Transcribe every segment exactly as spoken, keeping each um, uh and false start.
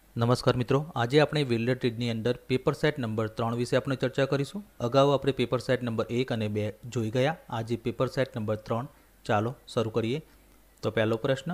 નમસ્કાર મિત્રો, આજે આપણે વેલ્ડર ટ્રીડની અંદર પેપર સેટ નંબર ત્રણ વિશે આપણે ચર્ચા કરીશું. અગાઉ આપણે પેપર સેટ નંબર એક અને બે જોઈ ગયા. આજે પેપર સેટ નંબર ત્રણ. ચાલો શરૂ કરીએ. તો પહેલો પ્રશ્ન,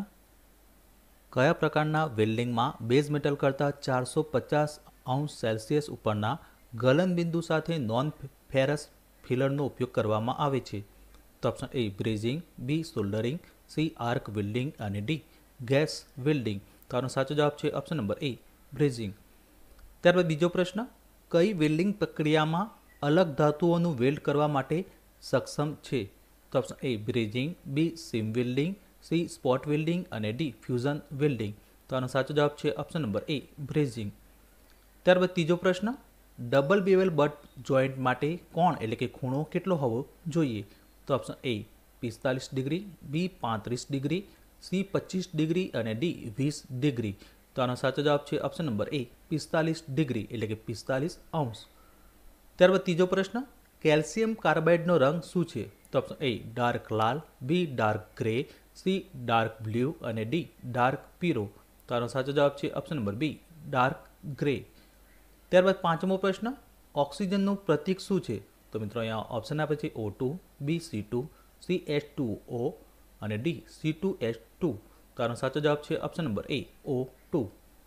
કયા પ્રકારના વેલ્ડિંગમાં બેઝ મેટલ કરતાં ચારસો પચાસ અંશ સેલ્સિયસ ઉપરના ગલનબિંદુ સાથે નોન ફેરસ ફિલરનો ઉપયોગ કરવામાં આવે છે? તો option A brazing, B soldering, C arc welding અને ડી ગેસ વેલ્ડિંગ. તો આનો સાચો જવાબ છે ઓપ્શન નંબર એ બ્રેઝિંગ. ત્યારબાદ બીજો પ્રશ્ન, કઈ વેલ્ડિંગ પ્રક્રિયામાં અલગ ધાતુઓનું વેલ્ડ કરવા માટે સક્ષમ છે? તો option A brazing, B seam welding, C spot welding અને ડી ફ્યુઝન વેલ્ડિંગ. તો આનો સાચો જવાબ છે ઓપ્શન નંબર એ બ્રેઝિંગ. ત્યારબાદ ત્રીજો પ્રશ્ન, ડબલ બેવલ બટ જોઈન્ટ માટે કોણ એટલે કે ખૂણો કેટલો હોવો જોઈએ? તો ઓપ્શન એ પિસ્તાલીસ ડિગ્રી, બી પાંત્રીસ ડિગ્રી, સી પચીસ ડિગ્રી અને ડી વીસ ડિગ્રી. તો આનો સાચો જવાબ છે ઓપ્શન નંબર એ પિસ્તાલીસ ડિગ્રી એટલે કે પિસ્તાલીસ અંશ. ત્યારબાદ ત્રીજો પ્રશ્ન, કેલ્શિયમ કાર્બાઇડનો રંગ શું છે? તો ઓપ્શન એ ડાર્ક લાલ, B dark grey, C dark blue અને ડી ડાર્ક પીરો. તો આનો સાચો જવાબ છે option number B dark grey. ત્યારબાદ પાંચમો પ્રશ્ન, ઓક્સિજનનું પ્રતીક શું છે? તો મિત્રો અહીંયા ઓપ્શન આપે છે O two, B C two, C H two O અને D C two H two. તો આનો સાચો જવાબ છે option number A O two.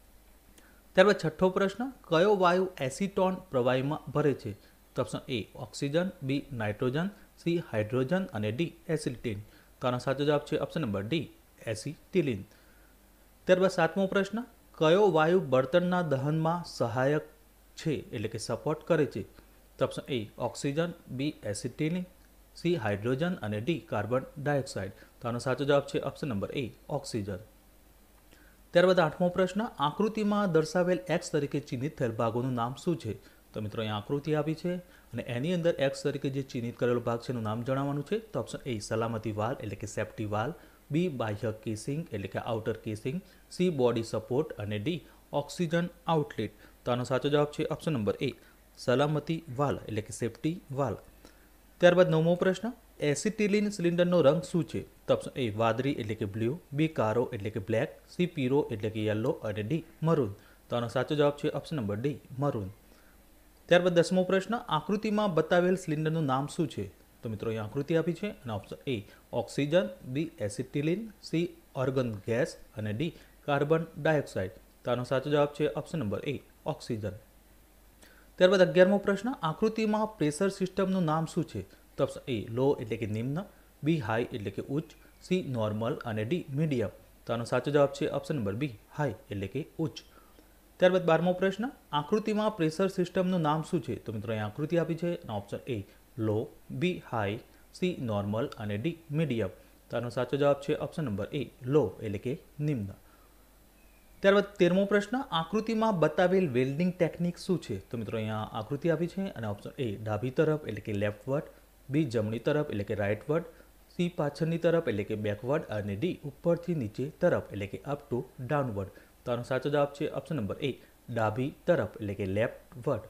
ત્યારબાદ છઠ્ઠો પ્રશ્ન, કયો વાયુ એસિટોન પ્રવાહીમાં ભરે છે? તો option A oxygen, B nitrogen, C hydrogen અને ડી એસિટિલિન. તો આનો સાચો જવાબ છે ઓપ્શન નંબર ડી એસિટિલિન. ત્યારબાદ સાતમો પ્રશ્ન, કયો વાયુ બળતણના દહનમાં સહાયક છે એટલે કે સપોર્ટ કરે છે? તો option A oxygen, B acetylene, C hydrogen અને ડી કાર્બન ડાયોક્સાઇડ. તો આનો સાચો જવાબ છે ઓપ્શન નંબર એ ઓક્સિજન. ત્યારબાદ આઠમો પ્રશ્ન, આકૃતિમાં દર્શાવેલ એક્સ તરીકે ચિહ્નિત થયેલ ભાગોનું નામ શું છે? તો મિત્રો અહીંયા આકૃતિ આપી છે અને એની અંદર એક્સ તરીકે જે ચિહ્નિત કરેલો ભાગ છે એનું નામ જણાવવાનું છે. તો ઓપ્શન એ સલામતી વાલ એટલે કે સેફ્ટી વાલ, બી બાહ્ય કેસિંગ એટલે કે outer casing, C body support અને ડી ઓક્સિજન આઉટલેટ. તો આનો સાચો જવાબ છે ઓપ્શન નંબર એ સલામતી વાલ એટલે કે સેફ્ટી વાલ. ત્યારબાદ નવમો પ્રશ્ન, એસિટિલિન સિલિન્ડરનો રંગ શું છે? તો ઓપ્શન એ વાદળી એટલે કે બ્લુ, બી કારો એટલે કે બ્લેક, સી પીરો એટલે કે યલો અને ડી મરૂન. તો આનો સાચો જવાબ છે ઓપ્શન નંબર ડી મરૂન. ત્યારબાદ દસમો પ્રશ્ન, આકૃતિમાં બતાવેલ સિલિન્ડરનું નામ શું છે? તો મિત્રો અહીં આકૃતિ આપી છે અને option A oxygen, B acetylene, C argon gas અને ડી કાર્બન ડાયોક્સાઇડ. તો આનો સાચો જવાબ છે ઓપ્શન નંબર એ ઓક્સિજન. ત્યારબાદ અગિયારમો પ્રશ્ન, આકૃતિમાં પ્રેશર સિસ્ટમનું નામ શું છે? તો ઓપ્શન એ લો એટલે કે નિમ્ન, બી હાઈ એટલે કે ઉચ્ચ, સી નોર્મલ અને ડી મીડિયમ. તો આનો સાચો જવાબ છે ઓપ્શન નંબર બી હાઈ એટલે કે ઉચ્ચ. ત્યારબાદ બારમો પ્રશ્ન, આકૃતિમાં પ્રેશર સિસ્ટમનું નામ શું છે? તો મિત્રો અહીં આકૃતિ આપી છે અને option A low, B high, C normal અને ડી મીડિયમ. તો આનો સાચો જવાબ છે ઓપ્શન નંબર એ લો એટલે કે નિમ્ન. ત્યારબાદ તેરમો પ્રશ્ન, આકૃતિમાં બતાવેલ વેલ્ડિંગ ટેકનિક શું છે? તો મિત્રો અહીંયા આકૃતિ આપી છે અને ઓપ્શન એ ડાબી તરફ એટલે કે લેફ્ટવર્ડ, બી જમણી તરફ એટલે કે રાઇટવર્ડ, સી પાછળની તરફ એટલે કે બેકવર્ડ અને ડી ઉપરથી નીચે તરફ એટલે કે અપ ટુ ડાઉનવર્ડ. તો આનો સાચો જવાબ છે ઓપ્શન નંબર એ ડાબી તરફ એટલે કે લેફ્ટવર્ડ.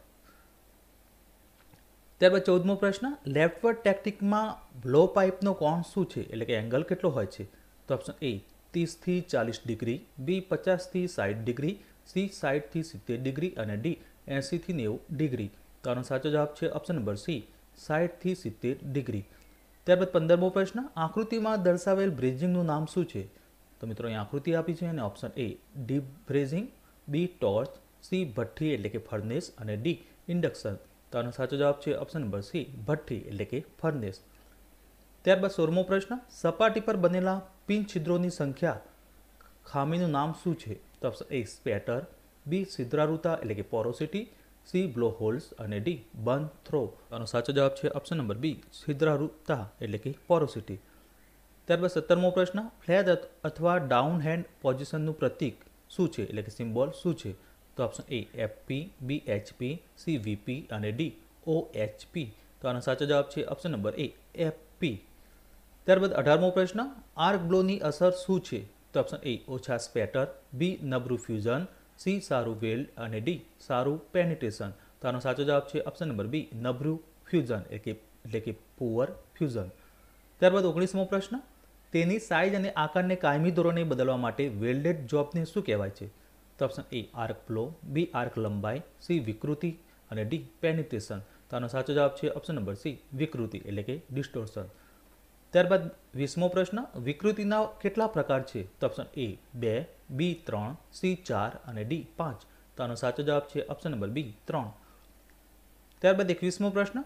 ત્યારબાદ ચૌદમો પ્રશ્ન, લેફ્ટવર્ડ ટેકનિકમાં બ્લો પાઇપનો કોણ શું છે એટલે કે એંગલ કેટલો હોય છે? તો ઓપ્શન એ ત્રીસથી ચાલીસ ડિગ્રી, બી પચાસથી સાઠ ડિગ્રી, સી સાઠથી સિત્તેર ડિગ્રી અને ડી એંસીથી નેવું ડિગ્રી. તો આનો સાચો જવાબ છે ઓપ્શન નંબર સી સાઠથી સિત્તેર ડિગ્રી. ત્યારબાદ પંદરમો પ્રશ્ન, આકૃતિમાં દર્શાવેલ બ્રેઝિંગનું નામ શું છે? તો મિત્રો અહીં આકૃતિ આપી છે અને option A deep brazing, B torch, C ભઠ્ઠી એટલે કે ફર્નેસ અને ડી ઇન્ડક્શન. તો આનો સાચો જવાબ છે ઓપ્શન નંબર સી ભઠ્ઠી એટલે કે ફર્નેસ. ત્યારબાદ સોળમો પ્રશ્ન, સપાટી પર બનેલા પિન છિદ્રોની સંખ્યા ખામીનું નામ શું છે? તો ઓપ્શન એ સ્પેટર, બી છિદ્રાળુતા એટલે કે પોરોસિટી, સી બ્લો હોલ્સ અને ડી બર્ન થ્રો. આનો સાચો જવાબ છે ઓપ્શન નંબર બી છિદ્રાળુતા એટલે કે પોરોસિટી. ત્યારબાદ સત્તરમો પ્રશ્ન, ફ્લેટ અથવા ડાઉન હેન્ડ પોઝિશનનું પ્રતીક શું છે એટલે કે સિમ્બોલ શું છે? તો option A FP, B HP, C VP અને ડી ઓએચપી. તો આનો સાચો જવાબ છે ઓપ્શન નંબર એ એફપી. ત્યારબાદ અઢારમો પ્રશ્ન, આર્ક બ્લોની અસર શું છે? તો ઓપ્શન એ ઓછા સ્પેટર, બી નબળું ફ્યુઝન, સી સારું વેલ્ડ અને ડી સારું પેનિટ્રેશન. તો આનો સાચો જવાબ છે ઓપ્શન નંબર બી નબળું ફ્યુઝન એટલે કે એટલે કે પુઅર ફ્યુઝન. ત્યારબાદ ઓગણીસમો પ્રશ્ન, તેની સાઇઝ અને આકારને કાયમી ધોરણે બદલવા માટે વેલ્ડેડ જોબને શું કહેવાય છે? તો option A arc flow, B arc લંબાઈ, સી વિકૃતિ અને ડી પેનિટ્રેશન. તો આનો સાચો જવાબ છે ઓપ્શન નંબર સી વિકૃતિ એટલે કે ડિસ્ટોર્શન. ત્યારબાદ વીસમો પ્રશ્ન, વિકૃતિના કેટલા પ્રકાર છે? તો ઓપ્શન એ બે, બી ત્રણ, સી ચાર અને ડી પાંચ. તો આનો સાચો જવાબ છે ઓપ્શન નંબર બી ત્રણ. ત્યારબાદ એકવીસમો પ્રશ્ન,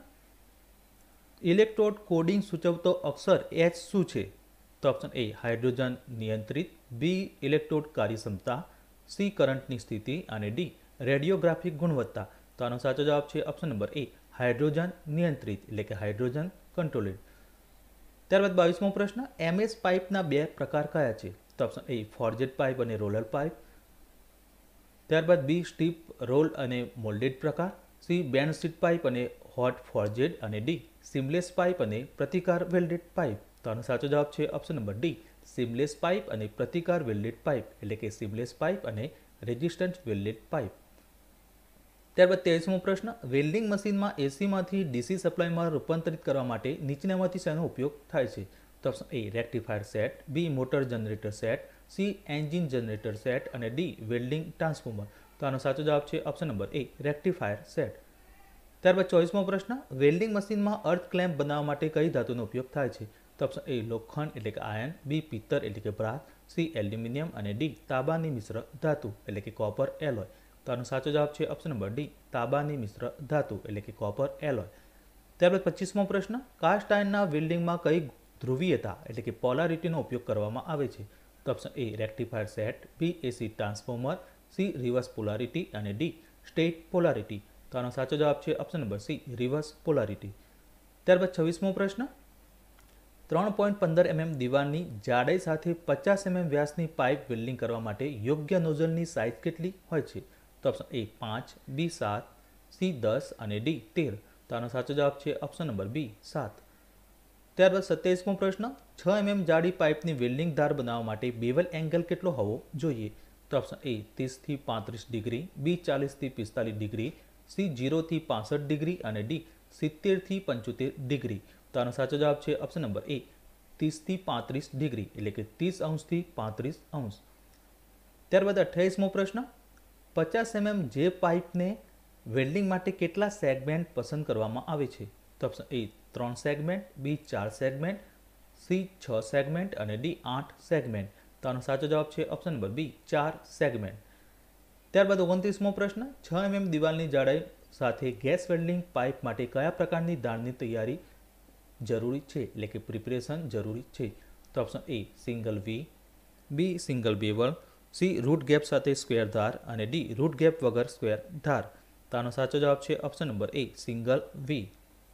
ઇલેક્ટ્રોડ કોડિંગ સૂચવતો અક્ષર એચ શું છે? તો ઓપ્શન એ હાઇડ્રોજન નિયંત્રિત, બી ઇલેક્ટ્રોડ કાર્યક્ષમતા, સી કરંટની સ્થિતિ અને ડી રેડિયોગ્રાફિક ગુણવત્તા. તો આનો સાચો જવાબ છે ઓપ્શન નંબર એ હાઇડ્રોજન નિયંત્રિત એટલે કે હાઇડ્રોજન કંટ્રોલેડ. ત્યારબાદ બાવીસમો પ્રશ્ન, એમએસ પાઇપના બે પ્રકાર કયા છે? તો ઓપ્શન એ ફોર્જેડ પાઇપ અને રોલર પાઇપ. ત્યારબાદ બી સ્ટીપ રોલ અને મોલ્ડેડ પ્રકાર, સી બેન્ડ સ્ટીટ પાઇપ અને હોટ ફોર્જેડ અને ડી સીમલેસ પાઇપ અને પ્રતિકાર વેલ્ડેડ પાઇપ. તો આનો સાચો જવાબ છે option number D seamless pipe અને પ્રતિકાર વેલ્ડેડ પાઇપ એટલે કે સીમલેસ પાઇપ અને રેઝિસ્ટન્ટ વેલ્ડેડ પાઇપ. ત્યારબાદ ત્રેવીસમો પ્રશ્ન, વેલ્ડિંગ મશીનમાં એસીમાંથી ડીસી સપ્લાયમાં રૂપાંતરિત કરવા માટે નીચેનામાંથી શેનો ઉપયોગ થાય છે? તો option A rectifier set, B motor generator set, C engine generator set અને ડી વેલ્ડિંગ ટ્રાન્સફોર્મર. તો આનો સાચો જવાબ છે option number A rectifier set. ત્યારબાદ ચોવીસમો પ્રશ્ન, વેલ્ડિંગ મશીનમાં અર્થ ક્લેમ્પ બનાવવા માટે કઈ ધાતુનો ઉપયોગ થાય છે? તો ઓપ્શન એ લોખંડ એટલે કે આયર્ન, બી પિત્તર એટલે કે બ્રાસ, સી એલ્યુમિનિયમ અને ડી તાંબાની મિશ્ર ધાતુ એટલે કે કોપર એલોય. તો આનો સાચો જવાબ છે ઓપ્શન નંબર ડી તાંબાની મિશ્ર ધાતુ એટલે કે કોપર એલોય. ત્યારબાદ પચીસમો પ્રશ્ન, કાસ્ટ આયર્નના વેલ્ડિંગમાં કઈ ધ્રુવીયતા એટલે કે પોલારિટીનો ઉપયોગ કરવામાં આવે છે? તો option A rectifier set, B AC transformer, C reverse polarity અને ડી સ્ટેટ પોલારિટી. તો આનો સાચો જવાબ છે option number C reverse polarity. ત્યારબાદ છવ્વીસમો પ્રશ્ન, ત્રણ પોઈન્ટ પંદર એમએમ દીવાલની જાડાઈ સાથે પચાસ એમએમ વ્યાસની પાઇપ વેલ્ડિંગ કરવા માટે યોગ્ય નોઝલની સાઇઝ કેટલી હોય છે? તો ઓપ્શન એ પાંચ, બી સાત, સી દસ અને ડી તેર. તો આનો સાચો જવાબ છે ઓપ્શન નંબર બી સાત. ત્યારબાદ સત્યાવીસમો પ્રશ્ન, છ એમએમ જાડી પાઇપની વેલ્ડિંગ ધાર બનાવવા માટે બેવલ એંગલ કેટલો હોવો જોઈએ? તો ઓપ્શન એ ત્રીસથી પાંત્રીસ ડિગ્રી, બી ચાલીસથી પિસ્તાલીસ ડિગ્રી, સી જીરોથી પાસઠ ડિગ્રી અને ડી સિત્તેરથી પંચોતેર ડિગ્રી. તો આનો સાચો જવાબ છે ઓપ્શન નંબર એ ત્રીસથી પાંત્રીસ ડિગ્રી એટલે કે ત્રીસ અંશથી પાંત્રીસ અંશ. ત્યારબાદ અઠ્યાવીસમો પ્રશ્ન, પચાસ એમએમ જે પાઇપને વેલ્ડિંગ માટે કેટલા સેગમેન્ટ પસંદ કરવામાં આવે છે? તો ઓપ્શન એ ત્રણ સેગમેન્ટ, બી ચાર સેગમેન્ટ, સી છ સેગમેન્ટ અને ડી આઠ સેગમેન્ટ. તો આનો સાચો જવાબ છે ઓપ્શન નંબર બી ચાર સેગમેન્ટ. ત્યારબાદ ઓગણત્રીસમો પ્રશ્ન, છ એમએમ દિવાલની જાડાઈ સાથે ગેસ વેલ્ડિંગ પાઇપ માટે કયા પ્રકારની દાળની તૈયારી જરૂરી છે એટલે કે પ્રિપરેશન જરૂરી છે? તો option A single V, B single bevel, C root gap સાથે સ્ક્વેર ધાર અને ડી રૂટ ગેપ વગર સ્ક્વેર ધાર. તો આનો સાચો જવાબ છે option number A single V.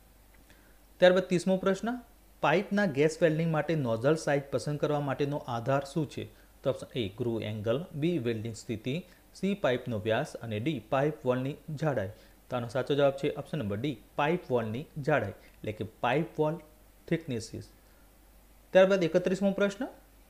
ત્યારબાદ ત્રીસમો પ્રશ્ન, પાઇપના ગેસ વેલ્ડિંગ માટે નોઝલ સાઇઝ પસંદ કરવા માટેનો આધાર શું છે? તો option A groove angle, B welding સ્થિતિ, સી પાઇપનો વ્યાસ અને ડી પાઇપ વોલની જાડાઈ. તો આનો સાચો જવાબ છે ઓપ્શન નંબર ડી પાઇપ વોલની જાડાઈ એટલે કે પાઇપ વોલ થિકનેસીસ. ત્યારબાદ એકત્રીસમો પ્રશ્ન,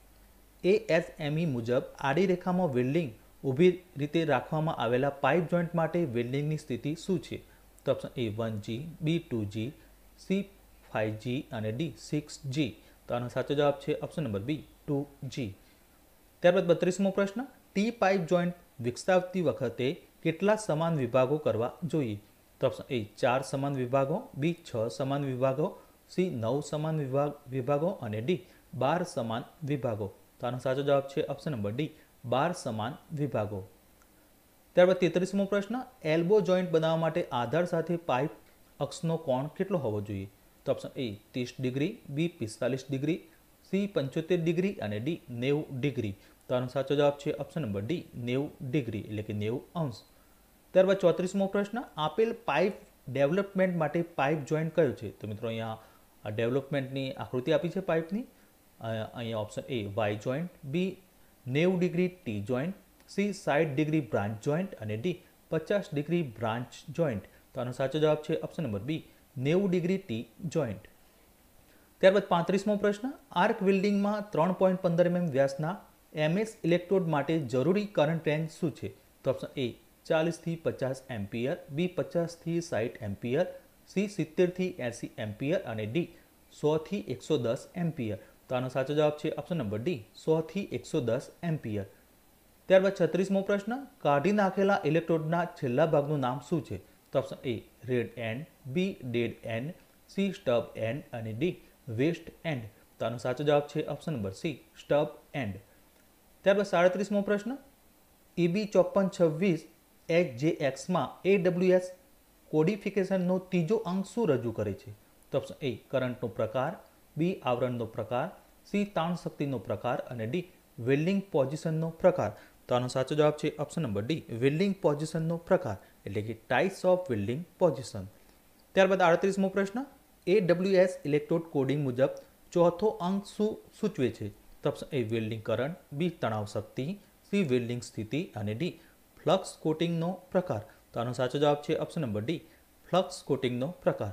એએસએમઈ મુજબ આડી રેખામાં વેલ્ડિંગ ઊભી રીતે રાખવામાં આવેલા પાઇપ જોઈન્ટ માટે વેલ્ડિંગની સ્થિતિ શું છે? તો option A one G, B two G, C five G અને ડી સિક્સ જી. તો આનો સાચો જવાબ છે option number B two G. ત્યારબાદ બત્રીસમો પ્રશ્ન, ટી પાઇપ જોઈન્ટ વિકસાવતી વખતે કેટલા સમાન વિભાગો કરવા જોઈએ? તો ઓપ્શન એ ચાર સમાન વિભાગો, બી છ સમાન વિભાગો, સી નવ સમાન વિભાગ વિભાગો અને ડી બાર સમાન વિભાગો. તો આનો સાચો જવાબ છે ઓપ્શન નંબર ડી બાર સમાન વિભાગો. ત્યારબાદ તેત્રીસમો પ્રશ્ન, એલ્બો જોઈન્ટ બનાવવા માટે આધાર સાથે પાઇપ અક્ષનો કોણ કેટલો હોવો જોઈએ? તો ઓપ્શન એ ત્રીસ ડિગ્રી, બી પિસ્તાલીસ ડિગ્રી, સી પંચોતેર ડિગ્રી અને ડી નેવું ડિગ્રી. તો આનો સાચો જવાબ છે ઓપ્શન નંબર ડી નેવું ડિગ્રી એટલે કે નેવું અંશ. ત્યારબાદ ચોત્રીસમો પ્રશ્ન, આપેલ પાઇપ ડેવલપમેન્ટ માટે પાઇપ જોઈન્ટ કયો છે? તો મિત્રો અહીંયા ડેવલપમેન્ટની આકૃતિ આપી છે પાઇપની. અહીંયા option A Y joint, B નેવું ડિગ્રી ટી જોઈન્ટ, સી સાઠ ડિગ્રી બ્રાન્ચ જોઈન્ટ અને ડી પચાસ ડિગ્રી બ્રાન્ચ જોઈન્ટ. તો આનો સાચો જવાબ છે ઓપ્શન નંબર બી નેવું ડિગ્રી ટી જોઈન્ટ. ત્યારબાદ પાંત્રીસમો પ્રશ્ન, આર્ક વેલ્ડિંગમાં ત્રણ પોઈન્ટ પંદર એમએમ વ્યાસના એમએસ ઇલેક્ટ્રોડ માટે જરૂરી કરંટ રેન્જ શું છે? તો ઓપ્શન એ ચાલીસથી પચાસ એમ્પિયર, બી પચાસથી સાઠ એમ્પિયર, સી સિત્તેરથી એંસી એમ્પિયર અને ડી સોથી એકસો દસ એમ્પિયર. તો આનો સાચો જવાબ છે ઓપ્શન નંબર ડી સોથી એકસો દસ એમ્પિયર. ત્યારબાદ છત્રીસમો પ્રશ્ન, કાઢી નાખેલા ઇલેક્ટ્રોડના છેલ્લા ભાગનું નામ શું છે? તો option A red end, B dead end, C stub end અને ડી વેસ્ટ એન્ડ. તો આનો સાચો જવાબ છે option number C stub end. ત્યારબાદ સાડત્રીસમો પ્રશ્ન, ઈબી ચોપન છવ્વીસ એચ જે એક્સમાં એડબ્લ્યુએસ કોડિફિકેશનનો ત્રીજો અંક શું રજૂ કરે છે? તો ઓપ્શન એ કરંટનો પ્રકાર, બી આવરણનો પ્રકાર, સી તાણ શક્તિનો પ્રકાર અને ડી વેલ્ડિંગ પોઝિશનનો પ્રકાર. તો આનો સાચો જવાબ છે ઓપ્શન નંબર ડી વેલ્ડિંગ પોઝિશનનો પ્રકાર એટલે કે ટાઇપ્સ ઓફ વેલ્ડિંગ પોઝિશન. ત્યારબાદ આડત્રીસમો પ્રશ્ન, એડબ્લ્યુએસ ઇલેક્ટ્રોડ કોડિંગ મુજબ ચોથો અંક શું સૂચવે છે? તો option A welding current, B તણાવ શક્તિ, સી વેલ્ડિંગ સ્થિતિ અને ડી ફ્લક્સ કોટિંગનો પ્રકાર. તો આનો સાચો જવાબ છે ઓપ્શન નંબર ડી ફ્લક્સ કોટિંગનો પ્રકાર.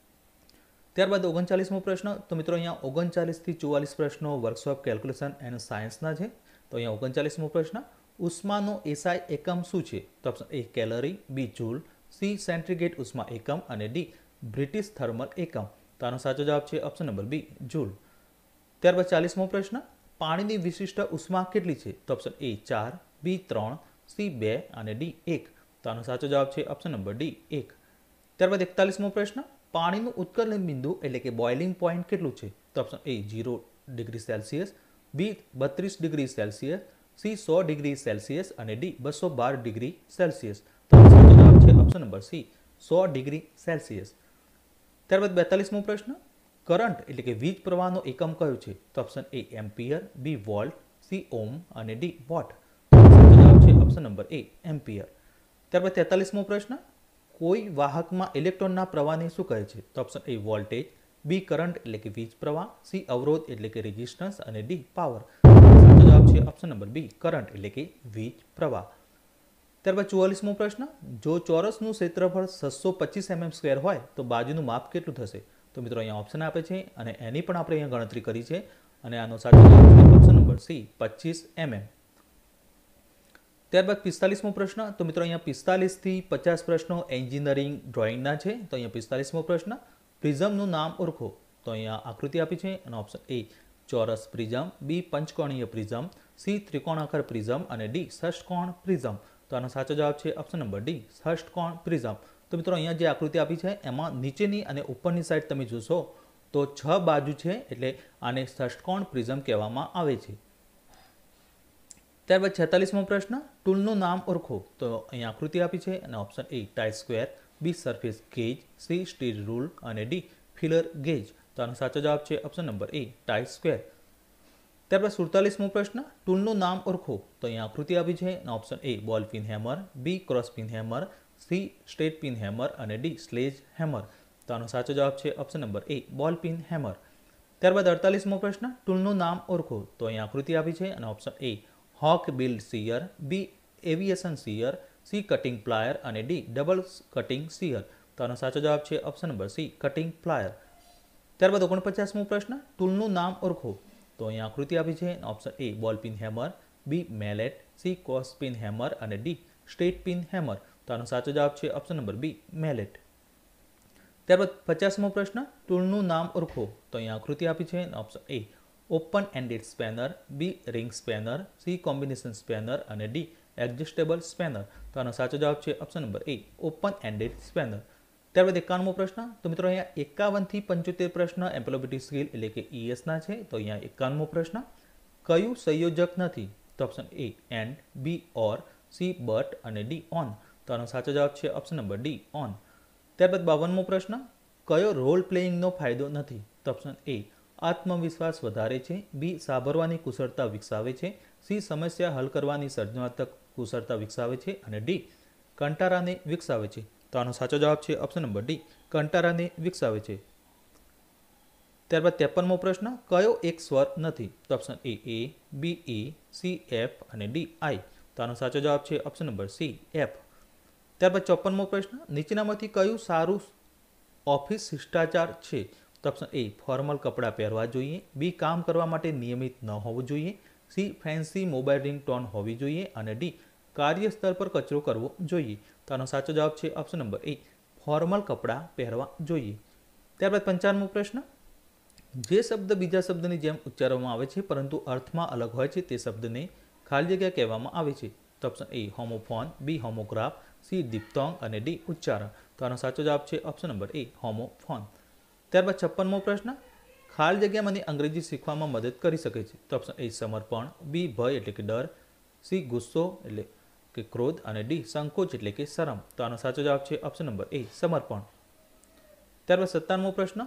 ત્યારબાદ ઓગણચાલીસમો પ્રશ્ન, તો મિત્રો અહીંયા ઓગણચાલીસથી ચુવાલીસ પ્રશ્નો વર્કશોપ કેલ્ક્યુલેશન એન્ડ સાયન્સના છે. તો અહીંયા ઓગણચાલીસમો પ્રશ્ન, ઉષ્માનો એસઆઈ એકમ શું છે? તો option A calorie, B joule, C centigrade ઉષ્મા એકમ અને ડી બ્રિટિશ થર્મલ એકમ. તો આનો સાચો જવાબ છે ઓપ્શન નંબર બી જૂલ. ત્યારબાદ ચાલીસમો પ્રશ્ન, પાણીની વિશિષ્ટ ઉષ્મા કેટલી છે? તો ઓપ્શન એ ચાર, બી ત્રણ, સી બે અને ડી એક. તો આનો સાચો જવાબ છે ઓપ્શન નંબર ડી એક. ત્યારબાદ એકતાલીસમો પ્રશ્ન, પાણીનું ઉત્કલન બિંદુ એટલે કે બોઇલિંગ પોઈન્ટ કેટલું છે? તો option A zero degree Celsius, B બત્રીસ ડિગ્રી સેલ્સિયસ, સી સો ડિગ્રી સેલ્સિયસ અને ડી બસો બાર ડિગ્રી સેલ્સિયસ. તો સાચો જવાબ છે ઓપ્શન નંબર સી સો ડિગ્રી સેલ્સિયસ. ત્યારબાદ બેતાલીસમો પ્રશ્ન, કરંટ એટલે કે વીજ પ્રવાહનો એકમ કયો છે? તો option A ampere, B volt, C ohm અને ડી વોટ. સાચો જવાબ છે ઓપ્શન નંબર એ એમ્પિયર. ત્યારબાદ તેતાલીસમો પ્રશ્ન, કોઈ વાહકમાં ઇલેક્ટ્રોનના પ્રવાહને શું કહે છે? તો option A voltage, B current એટલે કે વીજ પ્રવાહ, સી અવરોધ એટલે કે રેઝિસ્ટન્સ અને ડી પાવર. સાચો જવાબ છે ઓપ્શન નંબર બી કરંટ એટલે કે વીજ પ્રવાહ. ત્યારબાદ ચુવાલીસમો પ્રશ્ન, જો ચોરસનું ક્ષેત્રફળ છસો પચીસ એમએમ સ્ક્વેર હોય તો બાજુનું માપ કેટલું થશે? તો મિત્રો અહીંયા ઓપ્શન આપે છે અને એની પણ આપણે અહીંયા ગણતરી કરી છે અને આનો સાચો જવાબ છે ઓપ્શન નંબર સી પચીસ એમએમ. ત્યારબાદ પિસ્તાલીસમો પ્રશ્ન, તો મિત્રો અહીંયા પિસ્તાલીસથી પચાસ પ્રશ્નો એન્જિનિયરિંગ ડ્રોઈંગના છે. તો અહીંયા પિસ્તાલીસમો પ્રશ્ન, પ્રિઝમનું નામ ઓળખો. તો અહીંયા આકૃતિ આપી છે અને ઓપ્શન એ ચોરસ પ્રિઝમ, બી પંચકોણીય પ્રિઝમ, સી ત્રિકોણાકાર પ્રિઝમ અને ડી ષષ્ઠકોણ પ્રિઝમ. તો આનો સાચો જવાબ છે ઓપ્શન નંબર ડી ષષ્ઠકોણ પ્રિઝમ. તો મિત્રો અહીંયા જે આકૃતિ આપી છે એમાં નીચેની અને ઉપરની સાઈડ તમે જોશો તો છ બાજુ છે એટલે આને ષષ્ઠકોણ પ્રિઝમ કહેવામાં આવે છે. ત્યારબાદ છેતાલીસમો પ્રશ્ન, ટૂલનું નામ ઓળખો. તો અહીંયા આકૃતિ આપી છે અને option A tie square, B surface gauge, C steel rule અને ડી ફિલર ગેજ. તો આનો સાચો જવાબ છે option number A tie square. ત્યારબાદ સુડતાલીસમો પ્રશ્ન, ટૂલનું નામ ઓળખો. તો અહીંયા આકૃતિ આપી છે અને option A ball pin hammer, B cross pin hammer, C straight pin hammer અને ડી સ્લેજ હેમર. તો આનો સાચો જવાબ છે ઓપ્શન નંબર એ બોલ પિન હેમર. ત્યારબાદ અડતાલીસમો પ્રશ્ન, ટૂલનું નામ ઓળખો. તો અહીંયા આકૃતિ આપી છે અને option A hawk billed shear, B aviation shear, C cutting plier અને ડી ડબલ કટિંગ સિયર. તો આનો સાચો જવાબ છે option number C cutting plier. ત્યારબાદ ઓગણપચાસમો પ્રશ્ન, ટૂલનું નામ ઓળખો. તો અહીંયા આકૃતિ આપી છે option A ball pin hammer, B mallet, C cross pin hammer અને ડી સ્ટ્રેટ પિન હેમર. તો આનો સાચો જવાબ છે ઓપ્શન નંબર બી મેલેટ. ત્યારબાદ પચાસમો પ્રશ્ન, ટૂલનું નામ ઓળખો. તો અહીંયા આકૃતિ આપી છે option A open ended spanner, B ring spanner, C combination spanner અને ડી એડજસ્ટેબલ સ્પેનર. તો આનો સાચો જવાબ છે option number A open ended spanner. ત્યારબાદ એકાવનમો પ્રશ્ન, તો મિત્રો અહીંયા એકાવનથી પંચોતેર પ્રશ્ન એમ્પ્લોયબિલિટી સ્કિલ એટલે કે ઈએસના છે. તો અહીંયા એકાવનમો પ્રશ્ન, કયું સંયોજક નથી? તો option A and, B or, C but અને ડી ઓન. તો આનો સાચો જવાબ છે ઓપ્શન નંબર ડી ઓન. ત્યારબાદ બાવનમો પ્રશ્ન, કયો રોલ પ્લેઇંગનો ફાયદો નથી? તો ઓપ્શન એ આત્મવિશ્વાસ વધારે છે, બી સાંભળવાની કુશળતા વિકસાવે છે, સી સમસ્યા હલ કરવાની સર્જનાત્મક કુશળતા વિકસાવે છે અને ડી કંટારાને વિકસાવે છે. તો આનો સાચો જવાબ છે ઓપ્શન નંબર ડી કંટારાને વિકસાવે છે. ત્યારબાદ ત્રેપનમો પ્રશ્ન, કયો એક સ્વર નથી? તો option A A, B A, C F અને ડી આઈ. તો આનો સાચો જવાબ છે ઓપ્શન નંબર સી એફ. ત્યારબાદ ચોપનમો પ્રશ્ન, નીચેનામાંથી કયું સારું ઓફિસ શિષ્ટાચાર છે? તો ઓપ્શન એ ફોર્મલ કપડાં પહેરવા જોઈએ, બી કામ કરવા માટે નિયમિત ન હોવું જોઈએ, C fancy mobile ring tone હોવી જોઈએ અને ડી કાર્યસ્થળ પર કચરો કરવો જોઈએ. તો આનો સાચો જવાબ છે ઓપ્શન નંબર એ ફોર્મલ કપડાં પહેરવા જોઈએ. ત્યારબાદ પંચાવનમો પ્રશ્ન, જે શબ્દ બીજા શબ્દની જેમ ઉચ્ચારવામાં આવે છે પરંતુ અર્થમાં અલગ હોય છે તે શબ્દને ખાલી જગ્યા કહેવામાં આવે છે? તો option A homophone, B homograph, C diphthong અને ડી ઉચ્ચારણ. તો આનો સાચો જવાબ છે ઓપ્શન નંબર એ હોમોફોન. ત્યારબાદ છપ્પનમો પ્રશ્ન, ખાલી જગ્યા મને અંગ્રેજી શીખવામાં મદદ કરી શકે છે? તો ઓપ્શન એ સમર્પણ, બી ભય એટલે કે ડર, સી ગુસ્સો એટલે કે ક્રોધ અને ડી સંકોચ એટલે કે શરમ. તો આનો સાચો જવાબ છે ઓપ્શન નંબર એ સમર્પણ. ત્યારબાદ સત્તાવનમો પ્રશ્ન,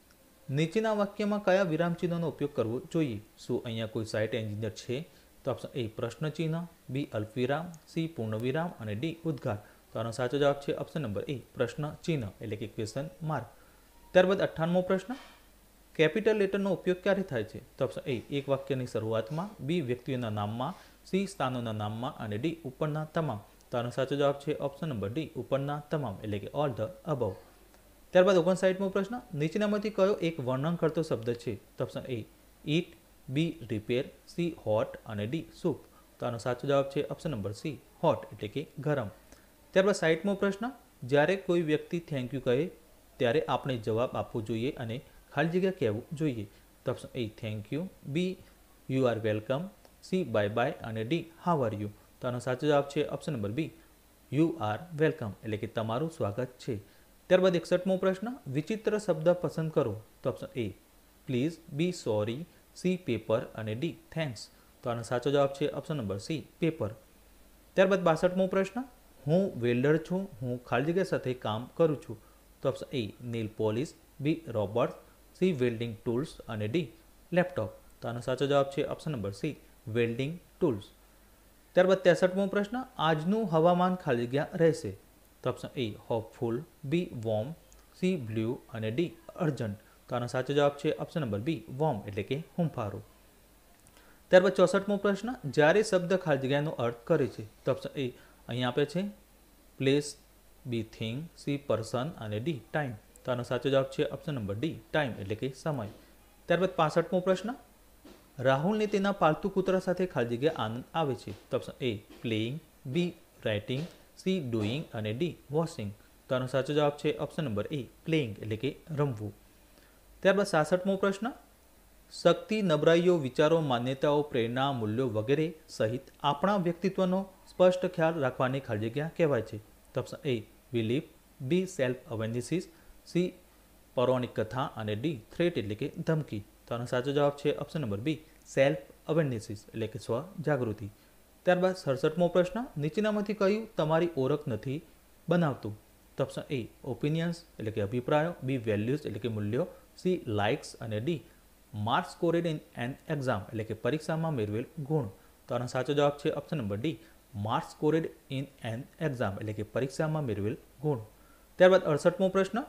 નીચેના વાક્યમાં કયા વિરામચિહ્નનો ઉપયોગ કરવો જોઈએ? શું અહીંયા કોઈ સાઇટ એન્જિનિયર છે? તો ઓપ્શન એ પ્રશ્ન ચિહ્ન, બી અલ્પવિરામ, સી પૂર્ણવિરામ અને ડી ઉદ્ગાર. તો આનો સાચો જવાબ છે ઓપ્શન નંબર એ પ્રશ્ન ચિહ્ન એટલે કે ક્વેશ્ચન માર્ક. ત્યારબાદ અઠ્ઠાવનમો પ્રશ્ન, કેપિટલ લેટરનો ઉપયોગ ક્યારે થાય છે? તો ઓપ્શન એ એક વાક્યની શરૂઆતમાં, બી વ્યક્તિઓના નામમાં, સી સ્થાનોના નામમાં અને ડી ઉપરના તમામ. તો આનો સાચો જવાબ છે ઓપ્શન નંબર ડી ઉપરના તમામ એટલે કે ઓલ ધ અબવ. ત્યારબાદ ઓગણસાઠમો પ્રશ્ન, નીચેનામાંથી કયો એક વર્ણન કરતો શબ્દ છે? તો option A eat, B repair, C hot અને ડી સૂપ. તો આનો સાચો જવાબ છે ઓપ્શન નંબર સી હોટ એટલે કે ગરમ. ત્યારબાદ સાઠમો પ્રશ્ન, જ્યારે કોઈ વ્યક્તિ થેન્ક યુ કહે ત્યારે આપણે જવાબ આપવો જોઈએ અને ખાલી જગ્યા કહેવું જોઈએ? તો option A thank you, B you are welcome, C bye bye અને ડી હાઉ આર યુ. તો આનો સાચો જવાબ છે option number B you are welcome એટલે કે તમારું સ્વાગત છે. ત્યારબાદ એકસઠમો પ્રશ્ન, વિચિત્ર શબ્દ પસંદ કરો? તો option A please, B sorry, C paper અને ડી થેન્ક્સ. તો આનો સાચો જવાબ છે ઓપ્શન નંબર સી પેપર. ત્યારબાદ બાસઠમો પ્રશ્ન, હું વેલ્ડર છું, હું ખાલી જગ્યા સાથે કામ કરું છું? તો option A nail polish, B robot, C welding tools અને ડી લેપટોપ. તો આનો સાચો જવાબ છે option number C welding tools. ત્યારબાદ ત્રેસઠમો પ્રશ્ન, આજનું હવામાન ખાલી જગ્યા રહેશે? તો option A hopeful, B warm, C blue અને ડી અર્જન્ટ. તો આનો સાચો જવાબ છે ઓપ્શન નંબર બી વોર્મ એટલે કે હુંફાળું. ત્યારબાદ ચોસઠમો પ્રશ્ન, જ્યારે શબ્દ ખાલી જગ્યાનો અર્થ કરે છે? તો ઓપ્શન એ અહીં આપે છે place, B thing, C person અને ડી ટાઈમ. તો આનો સાચો જવાબ છે ઓપ્શન નંબર ડી ટાઈમ એટલે કે સમય. ત્યારબાદ પાસઠમો પ્રશ્ન, રાહુલને તેના પાલતુ કૂતરા સાથે ખાલી જગ્યા આનંદ આવે છે? તો option A playing, B writing, C doing અને ડી વોશિંગ. તો આનો સાચો જવાબ છે ઓપ્શન નંબર એ પ્લેઇંગ એટલે કે રમવું. ત્યારબાદ સાસઠમો પ્રશ્ન, શક્તિ, નબળાઈઓ, વિચારો, માન્યતાઓ, પ્રેરણા, મૂલ્યો વગેરે સહિત આપણા વ્યક્તિત્વનો સ્પષ્ટ ખ્યાલ રાખવાની ખાલી જગ્યા કહેવાય છે? તો option A belief, B self awarenesses, C પૌરાણિક કથા અને ડી થ્રેટ એટલે કે ધમકી. તો આનો સાચો જવાબ છે option number B self awarenesses એટલે કે સ્વ જાગૃતિ. ત્યારબાદ સડસઠમો પ્રશ્ન, નીચેનામાંથી કયું તમારી ઓળખ નથી બનાવતું? તો ઓપ્શન એ ઓપિનિયન્સ એટલે કે અભિપ્રાયો, બી વેલ્યુઝ એટલે કે મૂલ્યો, સી લાઇક્સ અને D marks scored in an exam એટલે કે પરીક્ષામાં મેળવેલ ગુણ. તો આનો સાચો જવાબ છે option number D marks scored in an exam એટલે કે પરીક્ષામાં મેળવેલ ગુણ. ત્યારબાદ અડસઠમો પ્રશ્ન,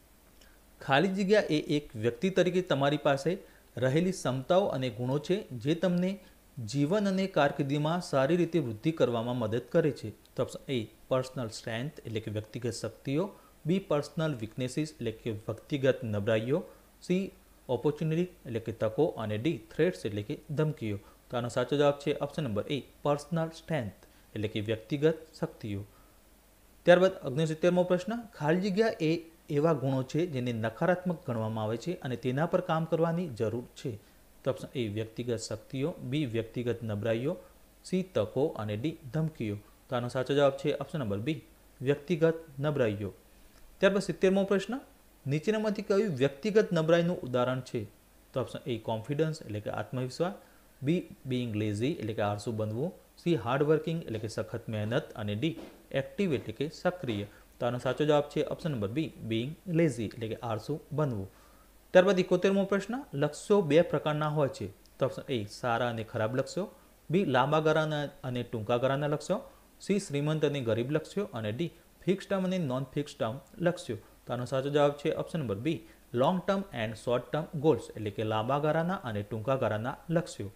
ખાલી જગ્યા એ એક વ્યક્તિ તરીકે તમારી પાસે રહેલી ક્ષમતાઓ અને ગુણો છે જે તમને જીવન અને કારકિર્દીમાં સારી રીતે વૃદ્ધિ કરવામાં મદદ કરે છે? તો ઓપ્શન એ પર્સનલ સ્ટ્રેન્થ એટલે કે વ્યક્તિગત શક્તિઓ, બી પર્સનલ વીકનેસીસ એટલે કે વ્યક્તિગત નબળાઈઓ, સી ઓપોર્ચ્યુનિટી એટલે કે તકો અને ડી થ્રેટ્સ એટલે કે ધમકીઓ. તો આનો સાચો જવાબ છે option number A personal strength એટલે કે વ્યક્તિગત શક્તિઓ. ત્યારબાદ ઓગણસિત્તેરમો પ્રશ્ન, ખાલી જગ્યા એ એવા ગુણો છે જેને નકારાત્મક ગણવામાં આવે છે અને તેના પર કામ કરવાની જરૂર છે? તો ઓપ્શન એ વ્યક્તિગત શક્તિઓ, બી વ્યક્તિગત નબળાઈઓ, સી તકો અને ડી ધમકીઓ. તો આનો સાચો જવાબ છે ઓપ્શન નંબર બી વ્યક્તિગત નબળાઈઓ. ત્યારબાદ સિત્તેરમો પ્રશ્ન, નીચેનામાંથી કયું વ્યક્તિગત નબળાઈનું ઉદાહરણ છે? તો ઓપ્શન એ કોન્ફિડન્સ એટલે કે આત્મવિશ્વાસ, બી બિંગ લેઝી એટલે કે આળસુ બનવું, સી હાર્ડવર્કિંગ એટલે કે સખત મહેનત અને ડી એક્ટિવ એટલે કે સક્રિય. તો આનો સાચો જવાબ છે option number B being lazy એટલે કે આળસુ બનવું. ત્યારબાદ એકોતેરમો પ્રશ્ન, લક્ષ્યો બે પ્રકારના હોય છે? તો ઓપ્શન એ સારા અને ખરાબ લક્ષ્યો, બી લાંબા ગાળાના અને ટૂંકા ગાળાના લક્ષ્યો, સી શ્રીમંત અને ગરીબ લક્ષ્યો અને ડી ફિક્સ ટર્મ અને નોન ફિક્સ ટર્મ લક્ષ્યો. તો આનો સાચો જવાબ છે option number B long term and short term goals એટલે કે લાંબા ગાળાના અને ટૂંકા ગાળાના લક્ષ્યો.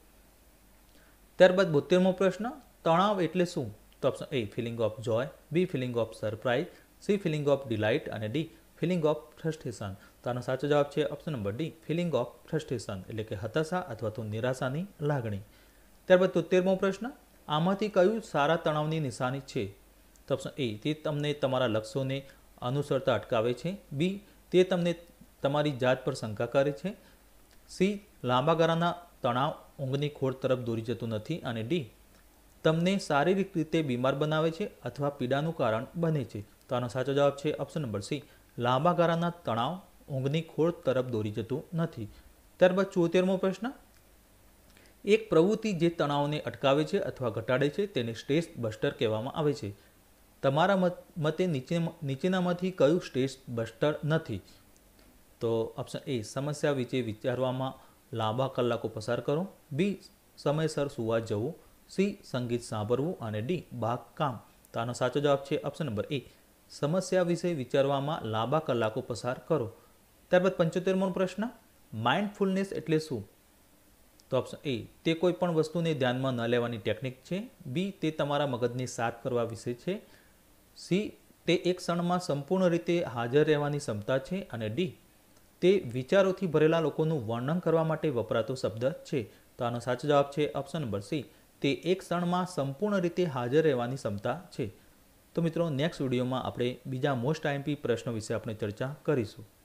ત્યારબાદ બોતેરમો પ્રશ્ન, તણાવ એટલે શું? તો option A feeling of joy, B feeling of surprise, C feeling of delight અને ડી ફિલિંગ ઓફ ફ્રસ્ટ્રેશન. તો આનો સાચો જવાબ છે option number D feeling of frustration એટલે કે હતાશા અથવા તો નિરાશાની લાગણી. ત્યારબાદ તોતેરમો પ્રશ્ન, આમાંથી કયું સારા તણાવની નિશાની છે? તો ઓપ્શન એ તે તમને તમારા લક્ષ્યોને અનુસરતા અટકાવે છે, બી તે તમને તમારી જાત પર શંકા કરે છે, સી લાંબા ગાળાના તણાવ ઊંઘની ખોટ તરફ દોરી જતું નથી અને ડી તમને શારીરિક રીતે બીમાર બનાવે છે અથવા પીડાનું કારણ બને છે? તો આનો સાચો જવાબ છે ઓપ્શન નંબર સી, લાંબા ગાળાના તણાવ ઊંઘની ખોળ તરફ દોરી જતું નથી. ત્યારબાદ ચોતેરમો પ્રશ્ન, એક પ્રવૃત્તિ જે તણાવને અટકાવે છે અથવા ઘટાડે છે તેને સ્ટ્રેસ બસ્ટર કહેવામાં આવે છે. તમારા મતે નીચે નીચેનામાંથી કયું સ્ટ્રેસ બસ્ટર નથી? તો ઓપ્શન એ, સમસ્યા વિશે વિચારવામાં લાંબા કલાકો પસાર કરો, બી સમયસર સુવા જવું, સી સંગીત સાંભળવું અને ડી બાગકામ. તો આનો સાચો જવાબ છે ઓપ્શન નંબર એ, સમસ્યા વિશે વિચારવામાં લાંબા કલાકો પસાર કરો. ત્યારબાદ પંચોતેરમો પ્રશ્ન, માઇન્ડફુલનેસ એટલે શું? તો ઓપ્શન એ, તે કોઈ પણ વસ્તુને ધ્યાનમાં ન લેવાની ટેકનિક છે, બી તે તમારા મગજને શાંત કરવા વિશે છે, સી તે એક ક્ષણમાં સંપૂર્ણ રીતે હાજર રહેવાની ક્ષમતા છે અને ડી તે વિચારોથી ભરેલા લોકોનું વર્ણન કરવા માટે વપરાતો શબ્દ છે. તો આનો સાચો જવાબ છે ઓપ્શન નંબર સી, તે એક ક્ષણમાં સંપૂર્ણ રીતે હાજર રહેવાની ક્ષમતા છે. તો મિત્રો, નેક્સ્ટ વિડીયોમાં આપણે બીજા મોસ્ટ આઈએમપી પ્રશ્નો વિશે આપણે ચર્ચા કરીશું.